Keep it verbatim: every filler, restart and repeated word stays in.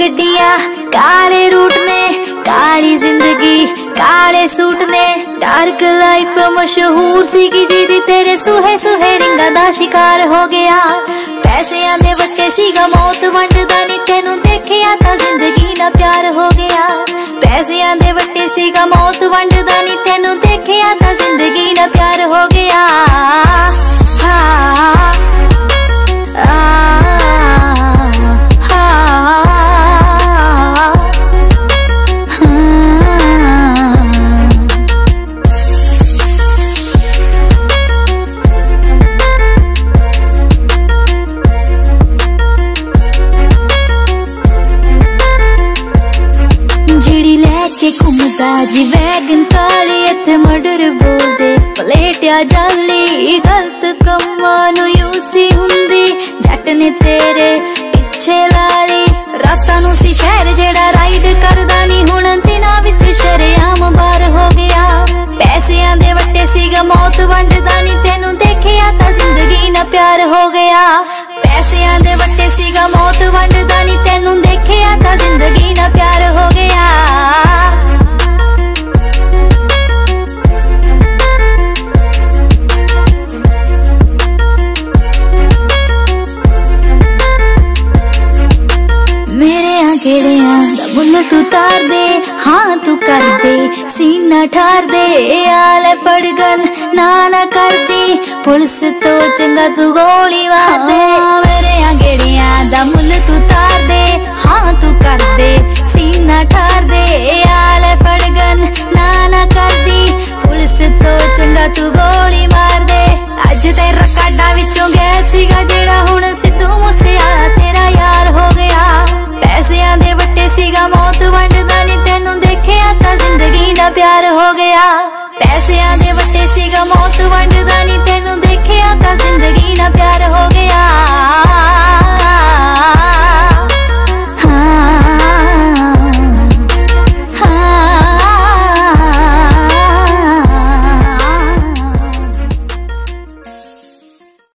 गड्डियां काले रूट ने, काली जिंदगी काले सूट ने। डार्क लाइफ मशहूर सी की जी तेरे सुहे सुहे रिंगा दा शिकार हो गया। पैसियां दे वट्टे सीगा मौत वंडदा नी, तेनू देखिया तां जिंदगी ना प्यार हो गया। पैसियां दे वट्टे सीगा मौत वंडदा नी, तेनू देखिया तां जिंदगी ना प्यार हो गया। हाँ घूमदा जी वैगन काली, इत्थे मर्डर बोलदे पलेटिया जाली। गलत कम्मां नूं यूसी हुंदी, जट ने तेरे पिछे लाली। रातां नूं सी शहर जेड़ा राइड करदा नी, हुण दिनां विच शरेआम बार हो गया। पैसियां दे वट्टे सीगा मौत वंडदा नी, तेनू देखिया तां जिंदगी ना प्यार हो गया। पैसियां दे वट्टे सीगा मौत वंडदा नी, तेनू देखिया तां जिंदगी ना प्यार हो गया। मुल तू तार दे, हाँ तू कर दे, सीना ठार दे। आले फड़गन ना ना कर दी, पुलिस तो चंगा तू गोली मार दे। मेरे आंगड़ियां दा मुल तू तार दे, हाँ तू कर दे, सीना ठार दे। आले फड़गन ना ना कर दी, पुलिस तो चंगा तू गोली मार दे। अज तेरा काडा विचों गैप सीगा जेड़ा, हुण सिद्धू मूसेवाला तेरा यार हो गया। पैसियां दे वट्टे सीगा मौत वंडदा नी, तेनू देखिया तां जिंदगी ना प्यार हो गया। पैसियां दे वट्टे सीगा मौत वंडदा